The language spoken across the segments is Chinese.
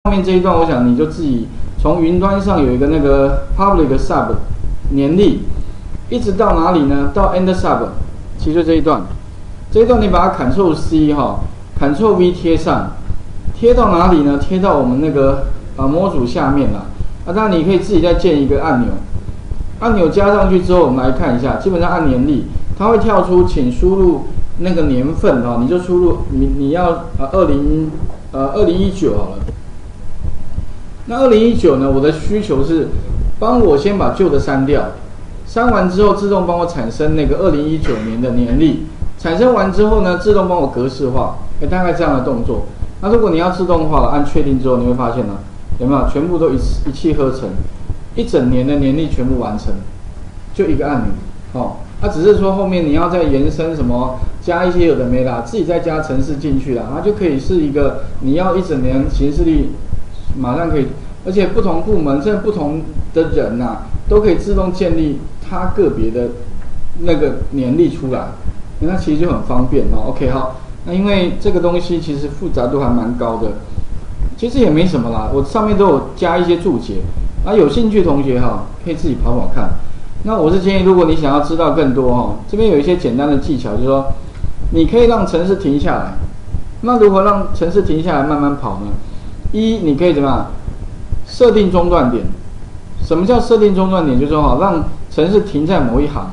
后面这一段，我想你就自己从云端上有一个那个 public sub 年历，一直到哪里呢？到 end sub， 其实就这一段。这一段你把它 Ctrl C 哈 ，Ctrl V 贴上，贴到哪里呢？贴到我们那个模组下面啦。当然你可以自己再建一个按钮，按钮加上去之后，我们来看一下，基本上按年历，它会跳出请输入那个年份哈，你就输入你要2019好了。那2019呢，我的需求是帮我先把旧的删掉，删完之后自动帮我产生那个2019年的年历。产生完之后呢，自动帮我格式化，大概这样的动作。那如果你要自动化了，按确定之后，你会发现呢，有没有全部都一气呵成，一整年的年历全部完成，就一个按钮，哦。它只是说后面你要再延伸什么，加一些有的没啦，自己再加程式进去啦，它就可以是一个你要一整年行事历，马上可以，而且不同部门甚至不同的人呐，都可以自动建立它个别的那个年历出来。那其实就很方便哦。OK， 好，那因为这个东西其实复杂度还蛮高的，其实也没什么啦，我上面都有加一些注解，有兴趣的同学哈，可以自己跑跑看。那我是建议，如果你想要知道更多哈，这边有一些简单的技巧，就是说你可以让程式停下来。那如何让程式停下来慢慢跑呢？你可以怎么样？设定中断点。什么叫设定中断点？就是说让程式停在某一行。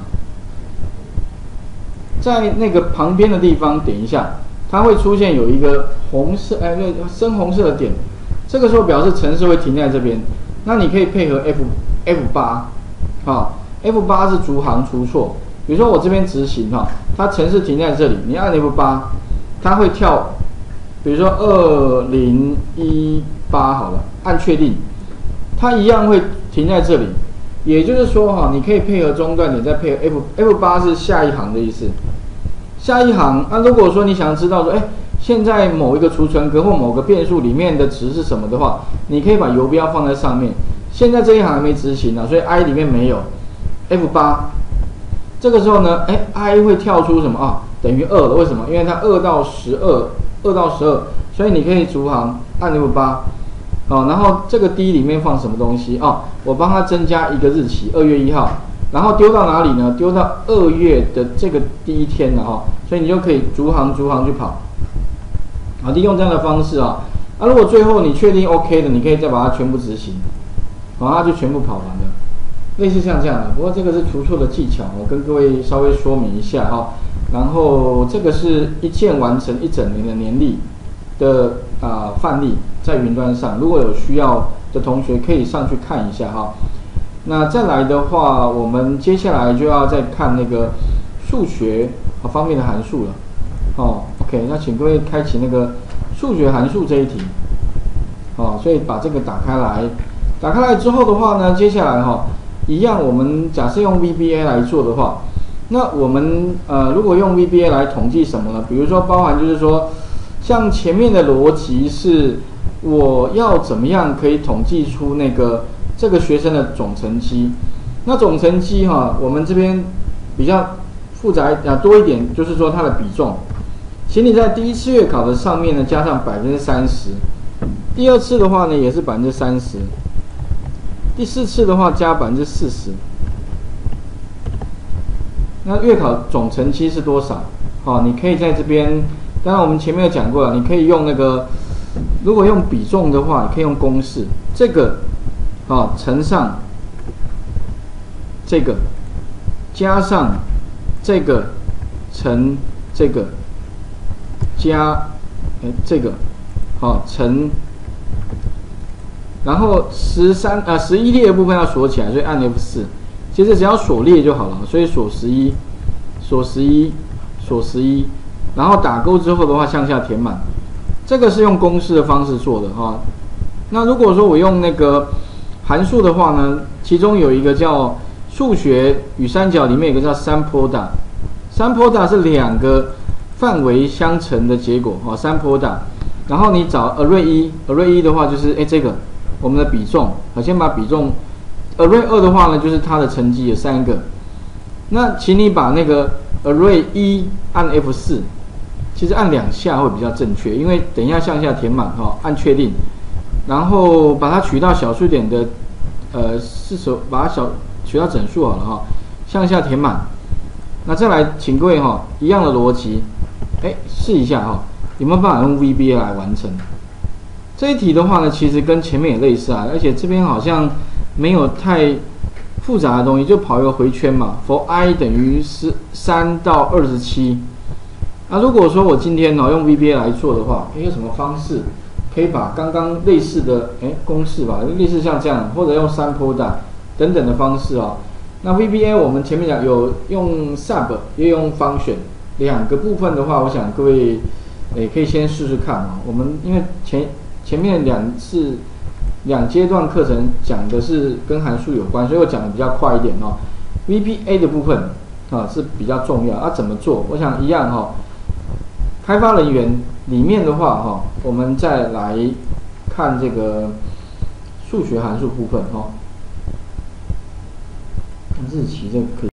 在那个旁边的地方点一下，它会出现有一个红色，深红色的点，这个时候表示程式会停在这边。那你可以配合 F8， F8 是逐行除错。比如说我这边执行哈，它程式停在这里，你按 F8， 它会跳，比如说2018好了，按确定，它一样会停在这里。也就是说哈，你可以配合中断点，再配合 F8 是下一行的意思。下一行，如果说你想知道说，现在某一个储存格或某个变数里面的值是什么的话，你可以把游标放在上面。现在这一行还没执行啊，所以 I 里面没有 F8。这个时候呢，I 会跳出什么啊？等于2了。为什么？因为它2到12，所以你可以逐行按 F8。然后这个 D 里面放什么东西啊？我帮它增加一个日期，2月1号。然后丢到哪里呢？丢到2月的这个第一天了哈，所以你就可以逐行去跑，利用这样的方式啊。如果最后你确定 OK 的，你可以再把它全部执行，它就全部跑完了，类似像这样的。不过这个是除错的技巧，我跟各位稍微说明一下哈。然后这个是一键完成一整年的年历的范例，在云端上，如果有需要的同学可以上去看一下哈。那再来的话，我们接下来就要再看那个数学方面的函数了。OK， 那请各位开启那个数学函数这一题。所以把这个打开来，打开来之后的话呢，接下来一样，我们假设用 VBA 来做的话，那我们如果用 VBA 来统计什么呢？比如说包含就是说，像前面的逻辑是我要怎么样可以统计出那个这个学生的总成绩。那总成绩我们这边比较复杂多一点，就是说它的比重，请你在第一次月考的上面呢加上30%，第二次的话呢也是30%，第四次的话加40%。那月考总成绩是多少？你可以在这边，当然我们前面有讲过了，你可以用那个，如果用比重的话，你可以用公式，这个乘上这个，加上这个乘这个，加这个乘，然后11列的部分要锁起来，所以按 F4。其实只要锁列就好了，所以锁11，然后打勾之后的话向下填满。这个是用公式的方式做的哈。那如果说我用那个函数的话呢，其中有一个叫数学与三角，里面有一个叫 sample data，sample data 是2个范围相乘的结果sample data。然后你找 array 1的话就是这个我们的比重，先把比重。array 2的话呢，就是它的成绩有3个。那请你把那个 array 1按 F4， 其实按2下会比较正确，因为等一下向下填满按确定， 然后把它取到小数点的把它取到整数好了哈，向下填满。那再来，请各位哈，一样的逻辑，试一下哈，有没有办法用 VBA 来完成？这一题的话呢，其实跟前面也类似啊，而且这边好像没有太复杂的东西，就跑一个回圈嘛。for i 等于13到27。那如果说我今天用 VBA 来做的话，有什么方式可以把刚刚类似的公式吧，类似像这样，或者用sample dot等等的方式啊。那 VBA 我们前面讲有用 sub 也有用 function 两个部分的话，我想各位可以先试试看啊。我们因为前面两阶段课程讲的是跟函数有关，所以我讲的比较快一点哦。VBA 的部分是比较重要，怎么做？我想一样开发人员里面的话我们再来看这个数学函数部分日期这个可以。